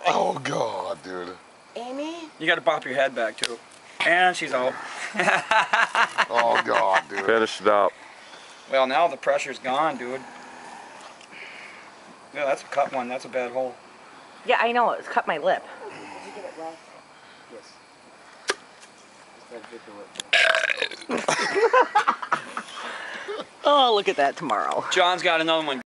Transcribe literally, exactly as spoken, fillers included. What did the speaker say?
Oh God, dude. Amy? You gotta pop your head back too. And she's out. Oh God, dude. Finish it up. Well, now the pressure's gone, dude. Yeah, that's a cut one. That's a bad hole. Yeah, I know. It's cut my lip. Did you get it wet? Yes. Oh, look at that tomorrow. John's got another one.